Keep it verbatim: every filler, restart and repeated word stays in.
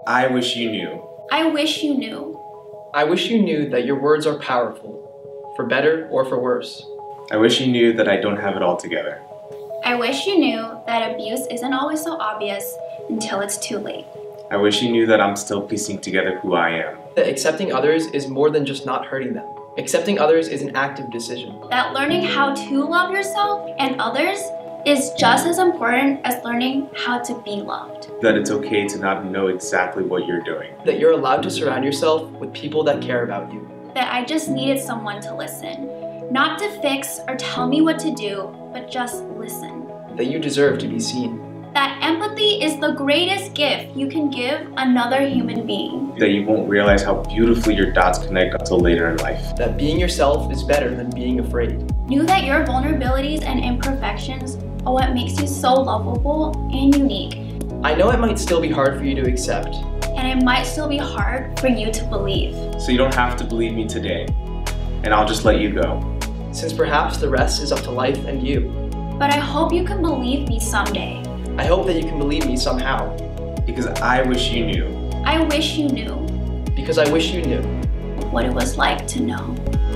I wish you knew. I wish you knew. I wish you knew that your words are powerful, for better or for worse. I wish you knew that I don't have it all together. I wish you knew that abuse isn't always so obvious until it's too late. I wish you knew that I'm still piecing together who I am. That accepting others is more than just not hurting them. Accepting others is an active decision. That learning how to love yourself and others is just as important as learning how to be loved. That it's okay to not know exactly what you're doing. That you're allowed to surround yourself with people that care about you. That I just needed someone to listen. Not to fix or tell me what to do, but just listen. That you deserve to be seen. That empathy is the greatest gift you can give another human being. That you won't realize how beautifully your dots connect until later in life. That being yourself is better than being afraid. Knew that your vulnerabilities and imperfections are what makes you so lovable and unique. I know it might still be hard for you to accept. And it might still be hard for you to believe. So you don't have to believe me today, and I'll just let you go. Since perhaps the rest is up to life and you. But I hope you can believe me someday. I hope that you can believe me somehow. Because I wish you knew. I wish you knew. Because I wish you knew. What it was like to know.